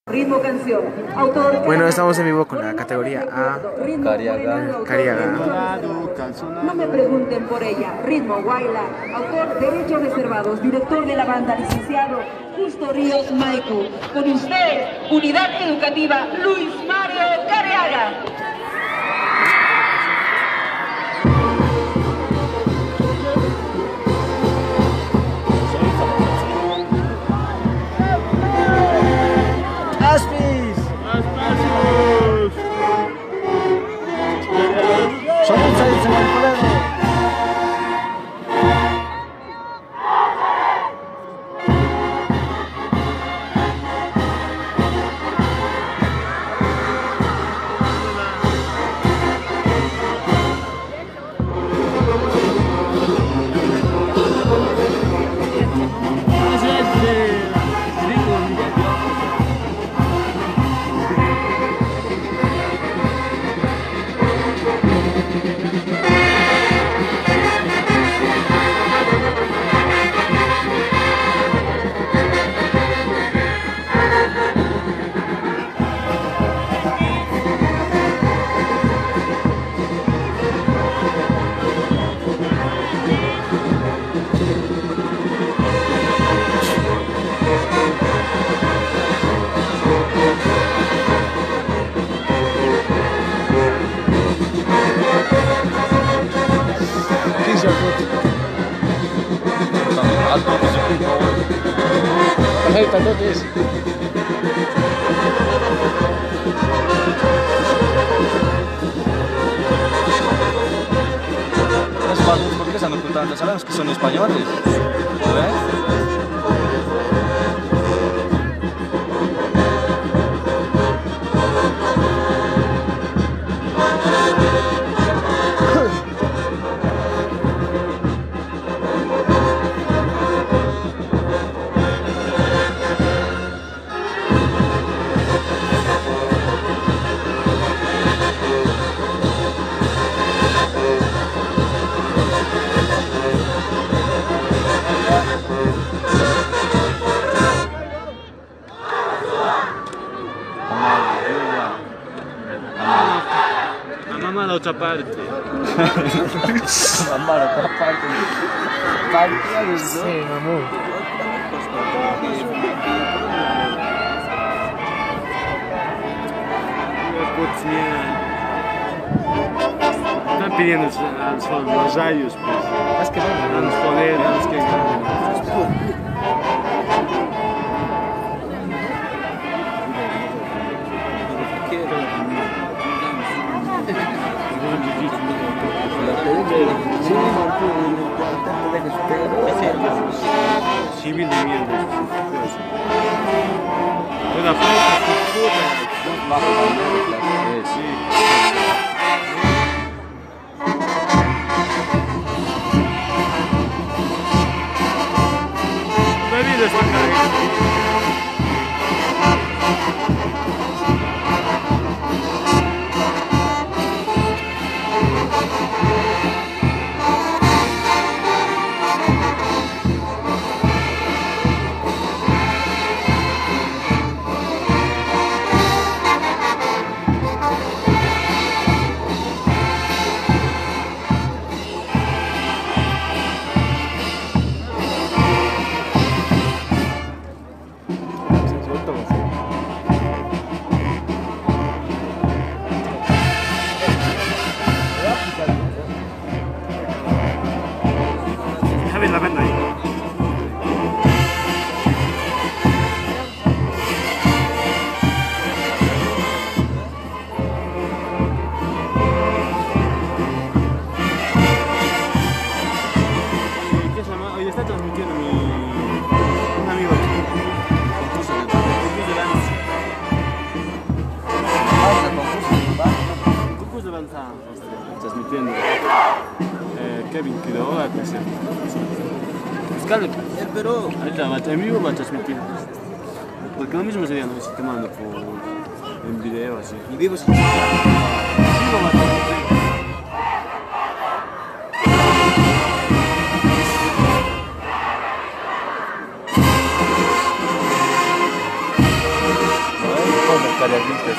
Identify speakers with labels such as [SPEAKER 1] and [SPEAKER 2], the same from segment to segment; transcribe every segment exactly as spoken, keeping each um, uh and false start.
[SPEAKER 1] Ritmo canción. Autor.
[SPEAKER 2] Bueno, estamos en vivo con la categoría A.
[SPEAKER 3] Cariaga.
[SPEAKER 2] Cariaga.
[SPEAKER 1] No me pregunten por ella. Ritmo Guayla. Autor, derechos reservados. Director de la banda, licenciado Justo Ríos Maicu. Con usted, Unidad Educativa Luis Mario Cariaga.
[SPEAKER 3] ¿Por qué están ocultando? Sabemos que son españoles. ¿Ves?
[SPEAKER 4] Mamá la otra parte.
[SPEAKER 3] Mamá la otra parte.
[SPEAKER 2] Sí, mamú.
[SPEAKER 4] Están pidiendo a son los rayos, pues.
[SPEAKER 2] Es que no.
[SPEAKER 4] A los poderes, a los que civil de mierda. Una falta de sí. Bebido esta carga. La venda ahí. ¿Qué se llama? Hoy está transmitiendo mi un amigo aquí. Concurso de danza. Concurso de danza. Transmitiendo. Eh, Kevin Quiroga, que se él, pero ahorita va, en vivo va a transmitir. Porque lo mismo sería, ¿no? Si te mando por en video así. En vivo sí. En vivo va a transmitir. kayakistas.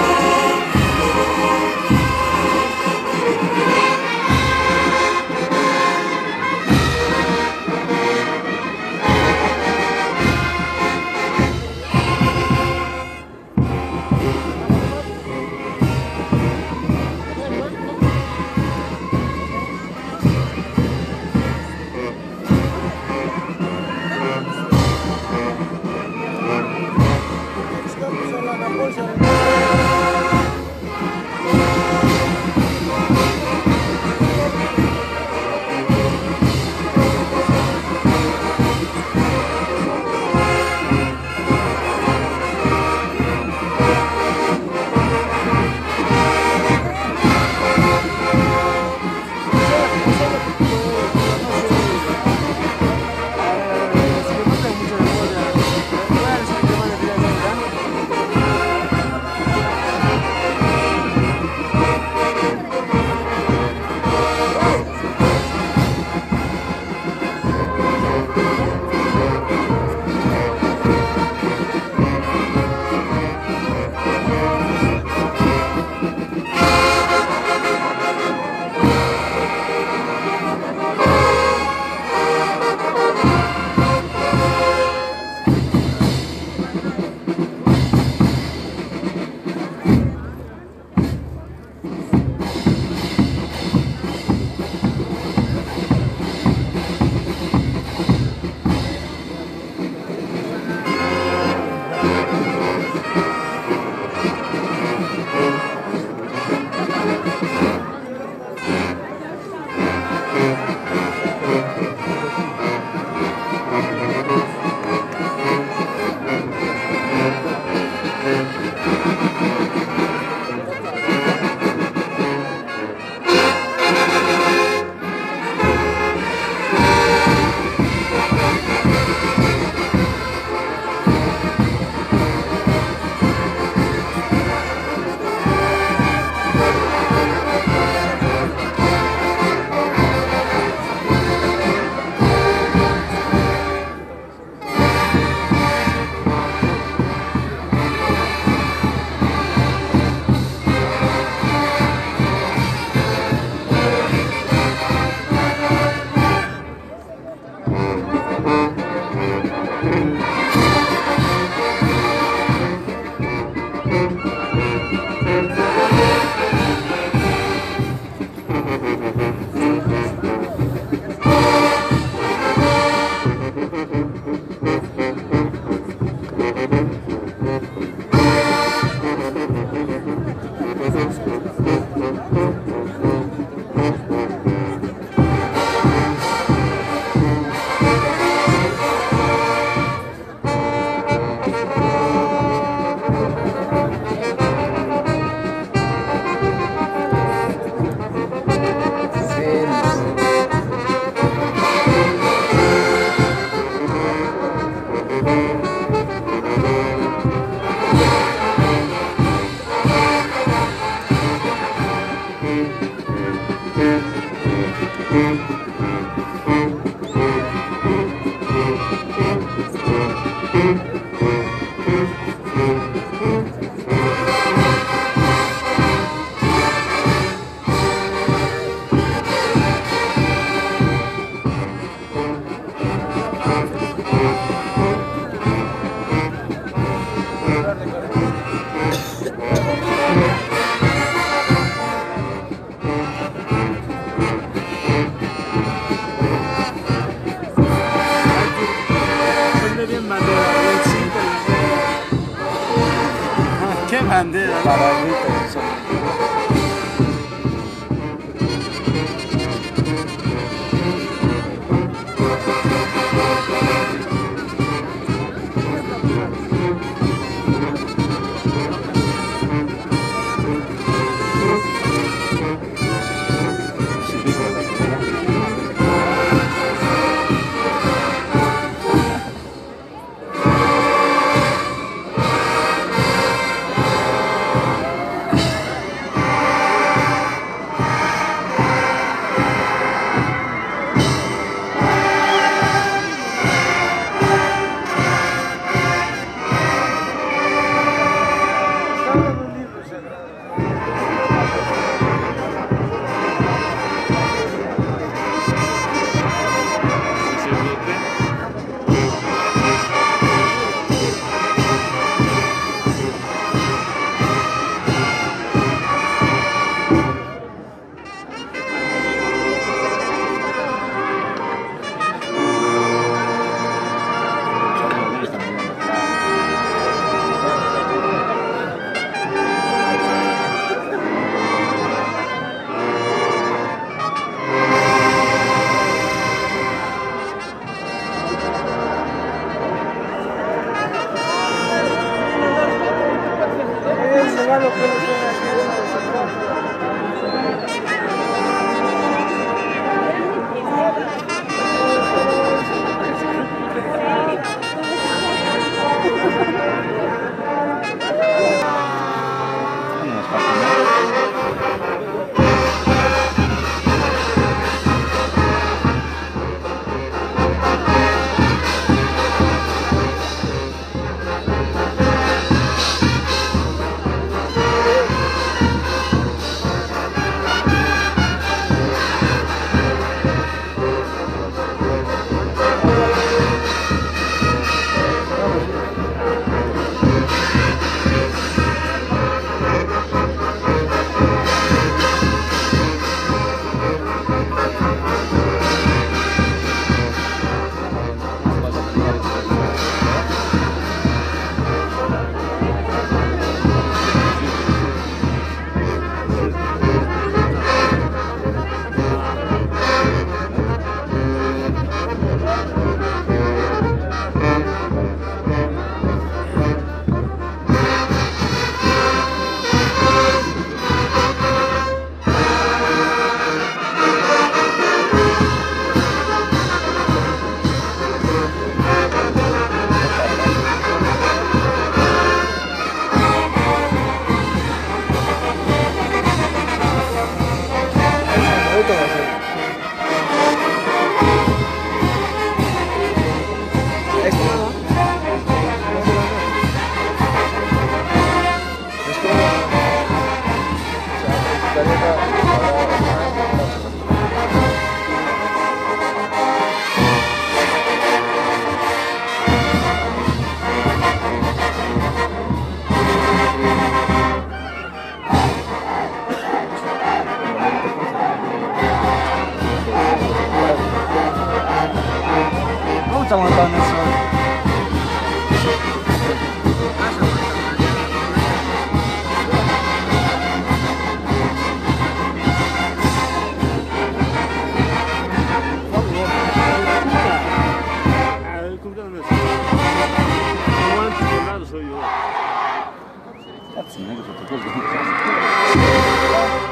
[SPEAKER 3] bandera. Paraguitas son.
[SPEAKER 4] completamente. Sono antifondato, sono io.
[SPEAKER 3] Cazzo, non è che ho fatto così.